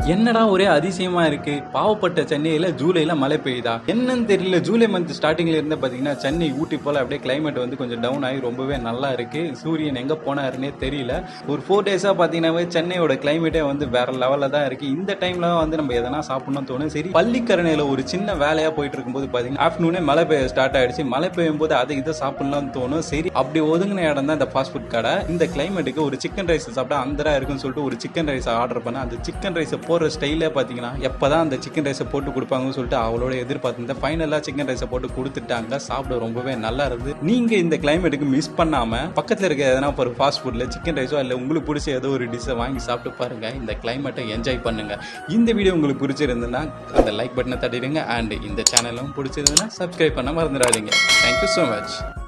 என்னடா ஒரே அதிசயமா இருக்கு, பாவப்பட்ட சென்னையில ஜூலைல மழை பெய்யுதா என்னன்னு தெரியல. ஜூலை மந்த் ஸ்டார்டிங்ல இருந்து பாத்தீங்கன்னா சென்னை ஊட்டி போல அப்படியே கிளைமேட் வந்து கொஞ்சம் டவுன் ஆகி ரொம்பவே நல்லா இருக்கு. சூரியன் எங்க போனாருன்னே தெரியல. ஒரு 4 டேஸா பாத்தீங்கன்னாவே சென்னையோட கிளைமேட்டே வந்து வேற லெவல்ல தான் இருக்கு. இந்த டைம்ல வந்து நம்ம எதனா சாப்பிடணும்னு தோணும். சரி, பள்ளிக்கரணையில ஒரு சின்ன வேலையா போயிட்டு இருக்கும்போது பாத்தீங்கன்னா ஆஃப்டர்நூனே மழை பெய்ய ஸ்டார்ட் ஆயிடுச்சு. மழை பெய்யும் போது அதை இதை சாப்பிடலாம்னு தோணும். சரி, அப்படி ஒதுங்கின இடம் தான் இந்த ஃபாஸ்ட் ஃபுட் கடை. இந்த கிளைமேட்டுக்கு ஒரு சிக்கன் ரைஸ் சாப்பிட்டா அந்தரா இருக்குன்னு சொல்லிட்டு ஒரு சிக்கன் ரைஸ் ஆர்டர் பண்ண. அந்த சிக்கன் ரைஸ் போற ஸ்டைலே பாத்தீங்கன்னா எப்பதான் அந்த சிக்கன் ரைஸை போட்டு கொடுப்பாங்கன்னு சொல்லிட்டு அவளோட எதிர்பார்த்து ஃபைனலா சிக்கன் ரைஸை போட்டு கொடுத்துட்டாங்க. சாப்பிட ரொம்பவே நல்லா இருந்தது. நீங்க இந்த கிளைமேட்டுக்கு மிஸ் பண்ணாம பக்கத்துல இருக்க எதனா ஒரு ஃபாஸ்ட் ஃபுட்ல சிக்கன் ரைஸோ இல்ல உங்களுக்கு பிடிச்ச ஏதோ ஒரு டிஷ்ஷை வாங்கி சாப்பிட்டு பாருங்க. இந்த கிளைமேட்டை என்ஜாய் பண்ணுங்க. இந்த வீடியோ உங்களுக்கு பிடிச்சிருந்ததுன்னா அந்த லைக் பட்டனை தட்டிடுங்க. அண்ட் இந்த சேனலும் பிடிச்சிருந்ததுன்னா சப்ஸ்கிரைப் பண்ண மறந்துடாதீங்க. Thank you so much.